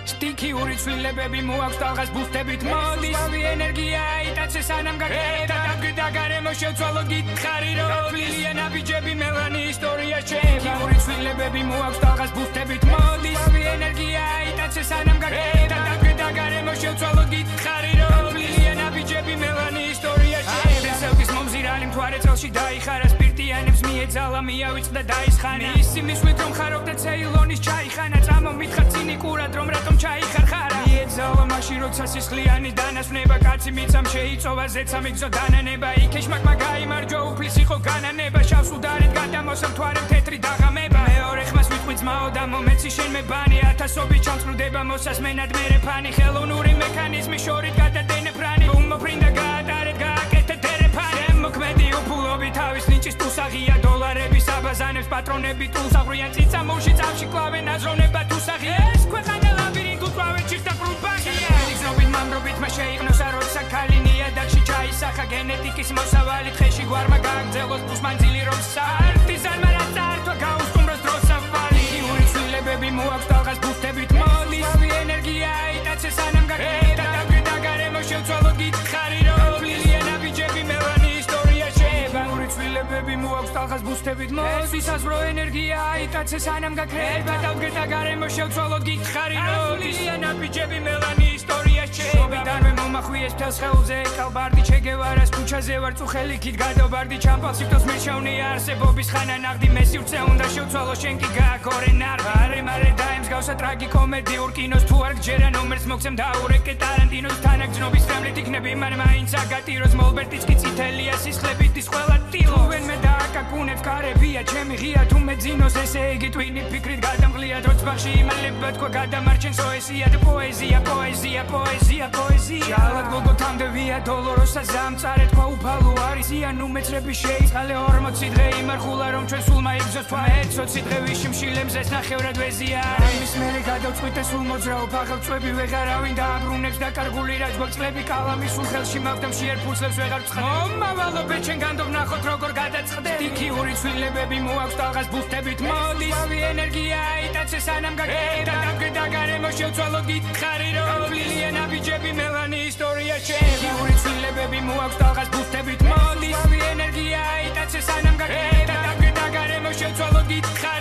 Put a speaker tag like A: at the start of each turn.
A: სტიქიური ცვლილებები მოაქვს ტალღას ბუსტებით მოდის ვავი ენერგია იტაცე სანამ გაკეთა და გარემო შევცვალო გითხარი რომ თვლილია ნაბიჯები მელანი ისტორია შეება სტიქიური ცვლილებები მოაქვს ტალღას ბუსტებით მოდის ვავი ენერგია იტაცე სანამ გაკეთა და გარემო შევცვალო გითხარი რომ თვლილია ნაბიჯები მელანი ისტორია შეება სელფის მომზირალი მთვარე წელში დაიხარა სპირტიანებს მიეძალა მიავიწყდა დაისხანი ისი მისვლით რომ ხარობდა ცეილონის ჩაიხანა წამომითხა ცინიკურად რომ რატომ ჩაიხარხარა მიეძალა მაშინ როცა სისხლიანი დანასვნება კაცი მიცამ შეიწოვა ზეცა მიგზო დანანება იქეშმაკმა გაიმარჯვა უფლის იყო განანება შავს უდარეთ გადამოსა მთვარე თეთრი დაღამება მეორე ხმას ვიტყვი ძმაო და მომეცი შენ მე ბანი ათასობით ჩამწრუდება მოსასმენად მერე ფანი ხელოვნური მექანიზმი შორით გადადენე ფრანი უმოფრინდა გაატარეთ გააკეთეთ დერეფანი მოქმედი უფულობი თავის ნიჭის თუსაღია დოლარების აბაზანებს პატრონები ტულს აღვრიან წიწამულში წავში კლავენ აზროვნება თუსაღი ეს ქვეყანა ლაბირინთულ კლავენ ჩიხტა კრუბახია იგზნობით მამრობით მა შეიღნოს აროცა ქალი ნიადაგში ჩაისახა გენეტიკის მოსავალი ხეში გვარმა გააგრძელოს პუსმანძილი რომ სარტიზანმა რა წართვა გაუსტუმროს დროსავალი იური ცვლილებები მოაქვს ტალღას ბუსტებით მოდის ვავი ენერგია იტაცე სანამ გაკეთა და გარემო შევცვალო გითხარი რომ თვლილია ნაბიჯები მელანი ისტორია შეება იური ცვლილებები მოაქვს ტალღას ბუსტებით მოდის ვისაზრო ენერგია იტაცე სანამ გაკეთა და გარემო შევცვალო გითხარი რომ თვლილია ნაბიჯები მელანი ისტორია შეება დანვე მომახვიეს თელს ხელზე კალბარდი ჩეგევარას ქუჩაზე ვარ წუხელი ქით გადავბარდი ჩამპალს სიტოს მერჩავნია არსებობის ხანა ნაღდი მესი უცე უნდა შევცვალო შენ კი გააქორე ნარვი მარე დაემსგავსა ტრაგიკომედიურ კინოს თუ არ გჯერა ნომერს მოგცემ დაურეკე ტარანტინოს თანაგრძნობის fremlit იქნები მან მაინც აგატიროს მოლბერტიც კი წითელია სისხლებით ის ყველა ტილო ვენ მე დააკაკუნებს კარებია ჩემი ღია თუ მე ძინოს ესე იგი ტვინი ფიქრით გადამღლია დროც ბახში იმალება თქვა გადამარჩენ სოესია და პოეზია პოეზია პოეზია პოეზია ჯალად გოგოთამდე ვია დოლოროსა ზამწარე თქვა უფალო არის იან უმეცრები შეიწყალე 40 დღე იმარხულა რომ ჩვენ სულმა იგზოს თქვა 20 დღე ვიში მშილემზეს ნახევრად ვეზია იმის მერე გადავწყვიტე სულ მოძრაობ აღწვევი ვეღარავინ დააბრუნებს და კარგული რაც გვაწყლები კალამის სულ ხელში მავდა მშიერ ფურცლებს ვეღარ ვცხადებ მომავალობე ჩვენ განდობ ნახოთ როგორ გადაწყდები სტიქიური ცვლილებები მოაქვს ტალღას ბუსტებით მოდის ვავი ენერგია იტაცე სანამ გაკეთა და გარემო შევცვალო გითხარი რომ თვლილია ნაბიჯები მელანი ისტორია შეება სტიქიური ცვლილებები მოაქვს ტალღას ბუსტებით მოდის ვავი ენერგია იტაცე სანამ გაკეთა და გარემო შევცვალო გითხარი